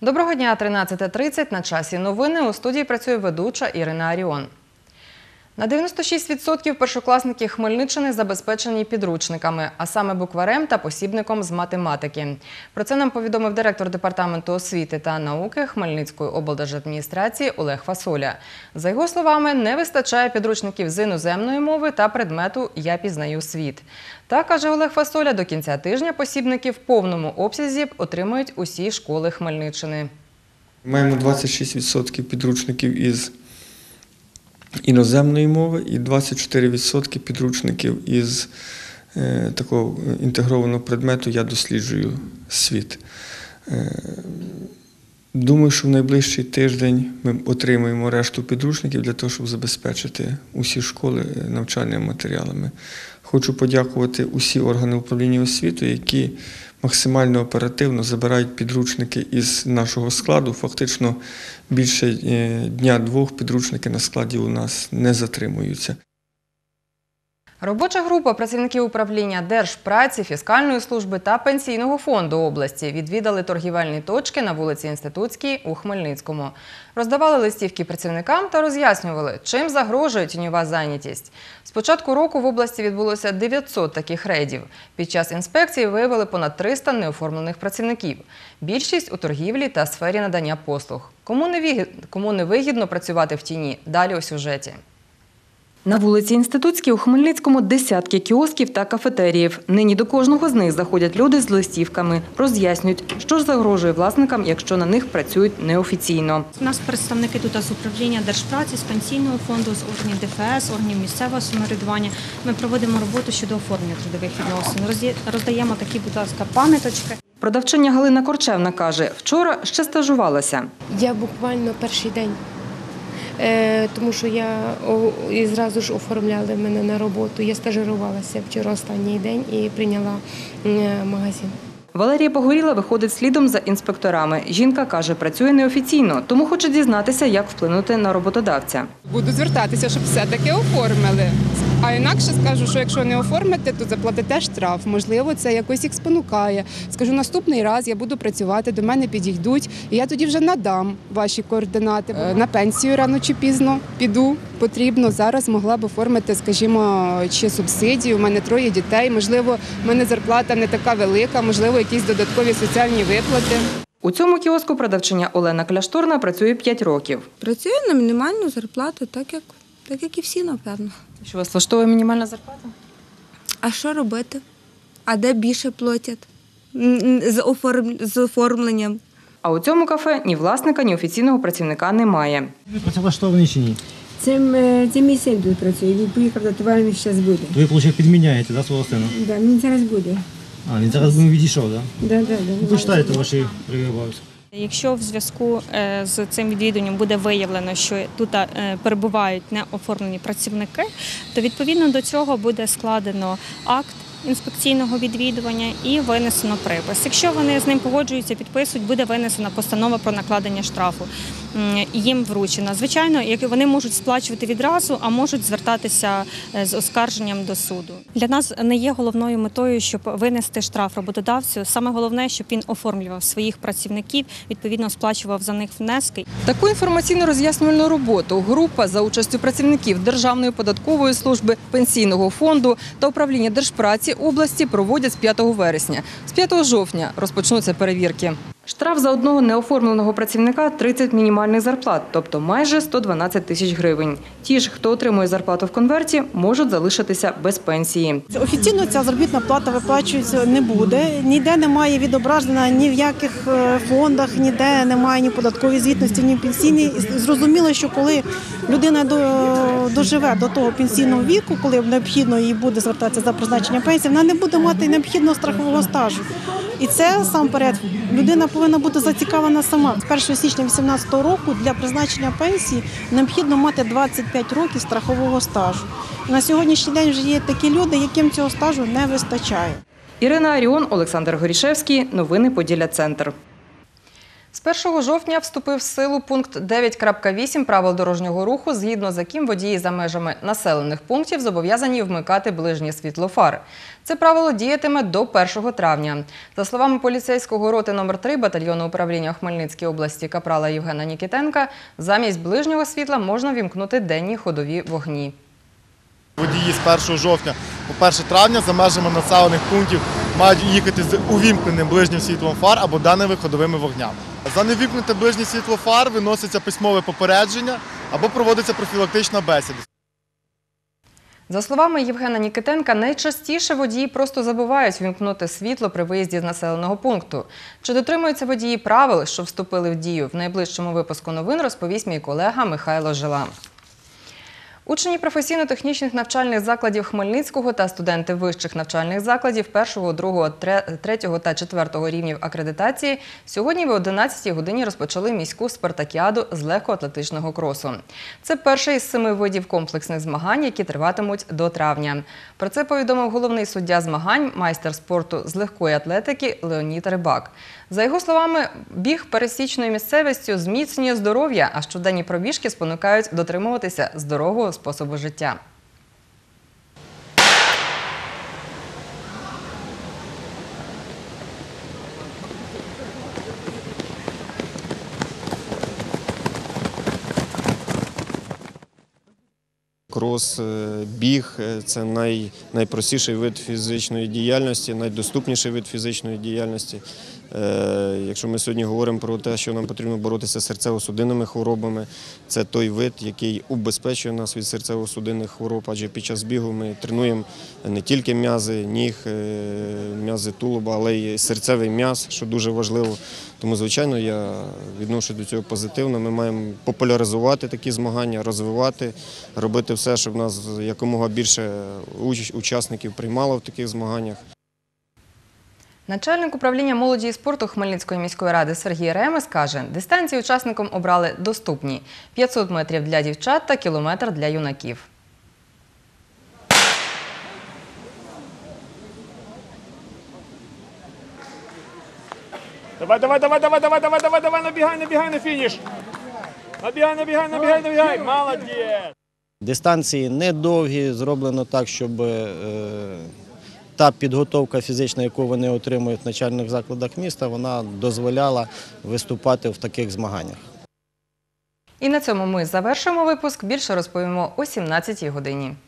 Доброго дня, 13:30, на часі новини. У студії працює ведуча Ірина Аріон. На 96% першокласники Хмельниччини забезпечені підручниками, а саме букварем та посібником з математики. Про це нам повідомив директор Департаменту освіти та науки Хмельницької облдержадміністрації Олег Фасоля. За його словами, не вистачає підручників з іноземної мови та предмету «Я пізнаю світ». Та, каже Олег Фасоля, до кінця тижня посібники в повному обсязі отримають усі школи Хмельниччини. Маємо 26% підручників із іноземної мови і 24% підручників із такого інтегрованого предмету «Я досліджую світ». Думаю, що в найближчий тиждень ми отримаємо решту підручників для того, щоб забезпечити усі школи навчальними матеріалами. Хочу подякувати усі органи управління освітою, які максимально оперативно забирають підручники із нашого складу. Фактично більше дня-двох підручники на складі у нас не затримуються. Робоча група працівників управління Держпраці, фіскальної служби та пенсійного фонду області відвідали торгівельні точки на вулиці Інститутській у Хмельницькому. Роздавали листівки працівникам та роз'яснювали, чим загрожує тіньова зайнятість. З початку року в області відбулося 900 таких рейдів. Під час інспекції виявили понад 300 неоформлених працівників. Більшість у торгівлі та сфері надання послуг. Кому не вигідно працювати в тіні? Далі у сюжеті. На вулиці Інститутській у Хмельницькому десятки кіосків та кафетеріїв. Нині до кожного з них заходять люди з листівками. Роз'яснюють, що ж загрожує власникам, якщо на них працюють неофіційно. У нас представники тут з управління Держпраці, з пенсійного фонду, з органів ДФС, органів місцевого самоврядування. Ми проводимо роботу щодо оформлення трудових відносин. Роздаємо такі, будь ласка, пам'яточки. Продавчиня Галина Корчевна каже, вчора ще стажувалася. Я буквально перший день, тому що і зразу ж оформляли мене на роботу. Я стажирувалася вчора останній день і прийняла магазин. Валерія Погоріла виходить слідом за інспекторами. Жінка каже, працює неофіційно, тому хоче дізнатися, як вплинути на роботодавця. Буду звертатися, щоб все-таки оформили. А інакше скажу, що якщо не оформите, то заплатите штраф. Можливо, це якось їх спонукає. Скажу, наступний раз я буду працювати, до мене підійдуть, і я тоді вже надам ваші координати. На пенсію рано чи пізно піду, потрібно. Зараз могла б оформити, скажімо, чи субсидію. У мене 3 дітей, можливо, в мене зарплата не така велика, можливо, якісь додаткові соціальні виплати. У цьому кіоску продавчиня Олена Кляшторна працює 5 років. Працюю на мінімальну зарплату, так як і всі, напевно. Що вас влаштовує мінімальна зарплата? А що робити? А де більше платять з оформленням? А у цьому кафе ні власника, ні офіційного працівника немає. Ви працевлаштовані чи ні? Це мій син тут працює, він поїхав до товару, зараз буде. Ви, виходить, підміняєте, да, свого сина? Так, він зараз буде. А, він зараз відійшов, так? Так. Ви читаєте ваші обов'язки? Якщо в зв'язку з цим відвідуванням буде виявлено, що тут перебувають неоформлені працівники, то відповідно до цього буде складено акт інспекційного відвідування і винесено припис. Якщо вони з ним погоджуються, підписують, буде винесена постанова про накладення штрафу. Їм вручено. Звичайно, вони можуть сплачувати відразу, а можуть звертатися з оскарженням до суду. Для нас не є головною метою, щоб винести штраф роботодавцю. Саме головне, щоб він оформлював своїх працівників, відповідно сплачував за них внески. Таку інформаційно-роз'яснювальну роботу група за участю працівників Державної податкової служби, пенсійного фонду та управління Держпраці області проводять з 5 вересня. З 5 жовтня розпочнуться перевірки. Штраф за одного неоформленого працівника – 30 мінімальних зарплат, тобто майже 112 тисяч гривень. Ті ж, хто отримує зарплату в конверті, можуть залишитися без пенсії. Офіційно ця заробітна плата виплачується не буде. Ніде немає відображена ні в яких фондах, ніде немає ні податкової звітності, ні пенсійної. Зрозуміло, що коли людина доживе до того пенсійного віку, коли необхідно їй буде звертатися за призначення пенсії, вона не буде мати необхідного страхового стажу. І це, насамперед, людина повинна бути зацікавлена сама. З 1 січня 2018 року для призначення пенсії необхідно мати 25 років страхового стажу. На сьогоднішній день вже є такі люди, яким цього стажу не вистачає. Ірина Аріон, Олександр Горішевський. Новини Поділля Центр. З 1 жовтня вступив в силу пункт 9.8 правил дорожнього руху, згідно з яким водії за межами населених пунктів зобов'язані вмикати ближнє світло фар. Це правило діятиме до 1 травня. За словами поліцейського роти номер 3 батальйону управління у Хмельницькій області капрала Євгена Нікітенка, замість ближнього світла можна вімкнути денні ходові вогні. Водії з 1 жовтня по 1 травня за межами населених пунктів мають їхати з увімкненим ближнім світлом фар або даними ходовими вогнями. За невімкнуте ближнє світло фар виноситься письмове попередження або проводиться профілактична бесіда. За словами Євгена Нікітенка, найчастіше водії просто забувають вімкнути світло при виїзді з населеного пункту. Чи дотримуються водії правил, що вступили в дію, в найближчому випуску новин розповість мій колега Михайло Жила. Учні професійно-технічних навчальних закладів Хмельницького та студенти вищих навчальних закладів 1, 2, 3 та 4 рівнів акредитації сьогодні в 11-й годині розпочали міську спартакіаду з легкоатлетичного кросу. Це перший із 7 видів комплексних змагань, які триватимуть до травня. Про це повідомив головний суддя змагань, майстер спорту з легкої атлетики Леонід Рибак. За його словами, біг пересічною місцевістю зміцнює здоров'я, а щоденні пробіжки спонукають дотримуватися здорового способу життя. Крос, біг – це найпростіший вид фізичної діяльності, найдоступніший вид фізичної діяльності. Якщо ми сьогодні говоримо про те, що нам потрібно боротися з серцево-судинними хворобами, це той вид, який убезпечує нас від серцево-судинних хвороб, адже під час бігу ми тренуємо не тільки м'язи ніг, м'язи тулуба, але й серцевий м'яз, що дуже важливо. Тому, звичайно, я відношусь до цього позитивно. Ми маємо популяризувати такі змагання, розвивати, робити все, щоб нас якомога більше учасників приймало в таких змаганнях. Начальник управління молоді і спорту Хмельницької міської ради Сергій Ремес каже, дистанції учасникам обрали доступні – 500 метрів для дівчат та кілометр для юнаків. Давай, набігай на фініш. Набігай, молодець. Дистанції недовгі, зроблено так, щоб та підготовка фізична, яку вони отримують в навчальних закладах міста, вона дозволяла виступати в таких змаганнях. І на цьому ми завершуємо випуск. Більше розповімо о 17-й годині.